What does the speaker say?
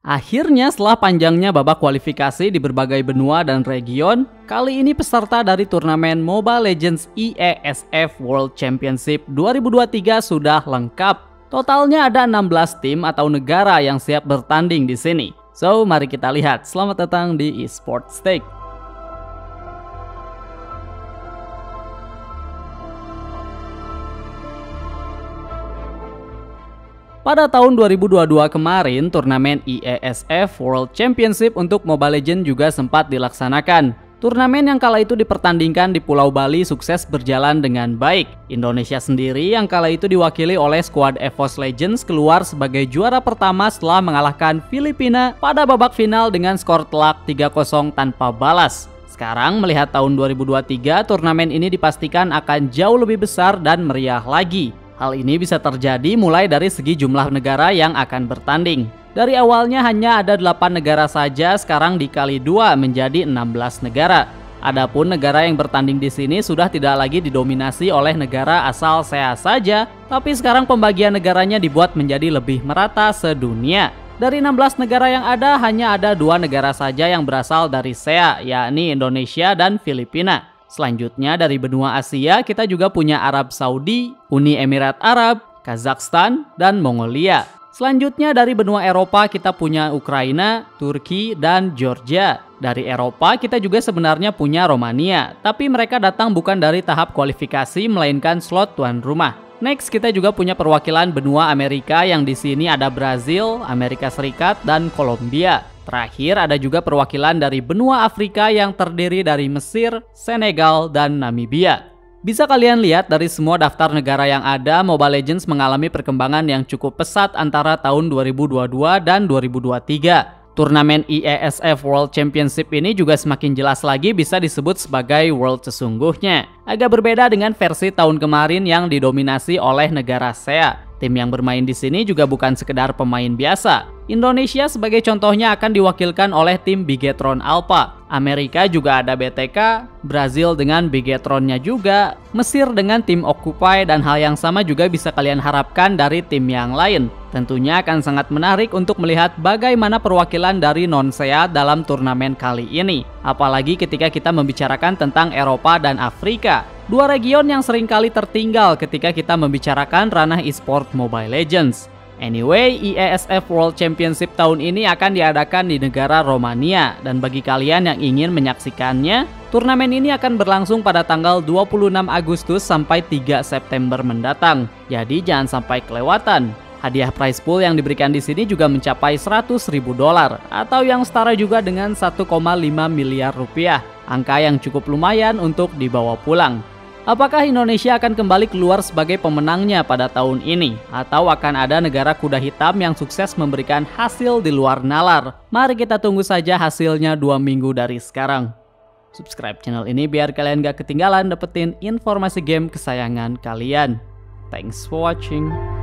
Akhirnya setelah panjangnya babak kualifikasi di berbagai benua dan region, kali ini peserta dari turnamen Mobile Legends IESF World Championship 2023 sudah lengkap. Totalnya ada 16 tim atau negara yang siap bertanding di sini. So, mari kita lihat. Selamat datang di Esports Take. Pada tahun 2022 kemarin, turnamen IESF World Championship untuk Mobile Legends juga sempat dilaksanakan. Turnamen yang kala itu dipertandingkan di Pulau Bali sukses berjalan dengan baik. Indonesia sendiri yang kala itu diwakili oleh skuad EVOS Legends keluar sebagai juara pertama setelah mengalahkan Filipina pada babak final dengan skor telak 3-0 tanpa balas. Sekarang melihat tahun 2023, turnamen ini dipastikan akan jauh lebih besar dan meriah lagi. Hal ini bisa terjadi mulai dari segi jumlah negara yang akan bertanding. Dari awalnya hanya ada 8 negara saja, sekarang dikali 2 menjadi 16 negara. Adapun negara yang bertanding di sini sudah tidak lagi didominasi oleh negara asal SEA saja, tapi sekarang pembagian negaranya dibuat menjadi lebih merata sedunia. Dari 16 negara yang ada, hanya ada 2 negara saja yang berasal dari SEA, yakni Indonesia dan Filipina. Selanjutnya dari benua Asia kita juga punya Arab Saudi, Uni Emirat Arab, Kazakhstan, dan Mongolia. Selanjutnya dari benua Eropa kita punya Ukraina, Turki, dan Georgia. Dari Eropa kita juga sebenarnya punya Romania, tapi mereka datang bukan dari tahap kualifikasi melainkan slot tuan rumah. Next kita juga punya perwakilan benua Amerika yang di sini ada Brazil, Amerika Serikat, dan Kolombia. Terakhir ada juga perwakilan dari benua Afrika yang terdiri dari Mesir, Senegal, dan Namibia. Bisa kalian lihat dari semua daftar negara yang ada, Mobile Legends mengalami perkembangan yang cukup pesat antara tahun 2022 dan 2023. Turnamen IESF World Championship ini juga semakin jelas lagi bisa disebut sebagai World sesungguhnya. Agak berbeda dengan versi tahun kemarin yang didominasi oleh negara SEA. Tim yang bermain di sini juga bukan sekedar pemain biasa. Indonesia sebagai contohnya akan diwakilkan oleh tim Bigetron Alpha. Amerika juga ada BTK, Brazil dengan Bigetronnya juga, Mesir dengan tim Occupy, dan hal yang sama juga bisa kalian harapkan dari tim yang lain. Tentunya akan sangat menarik untuk melihat bagaimana perwakilan dari non-SEA dalam turnamen kali ini. Apalagi ketika kita membicarakan tentang Eropa dan Afrika. Dua region yang seringkali tertinggal ketika kita membicarakan ranah e-sport Mobile Legends. Anyway, IESF World Championship tahun ini akan diadakan di negara Romania. Dan bagi kalian yang ingin menyaksikannya, turnamen ini akan berlangsung pada tanggal 26 Agustus sampai 3 September mendatang. Jadi jangan sampai kelewatan. Hadiah prize pool yang diberikan di sini juga mencapai $100.000 atau yang setara juga dengan 1,5 miliar rupiah. Angka yang cukup lumayan untuk dibawa pulang. Apakah Indonesia akan kembali keluar sebagai pemenangnya pada tahun ini? Atau akan ada negara kuda hitam yang sukses memberikan hasil di luar nalar? Mari kita tunggu saja hasilnya 2 minggu dari sekarang. Subscribe channel ini biar kalian gak ketinggalan dapetin informasi game kesayangan kalian. Thanks for watching.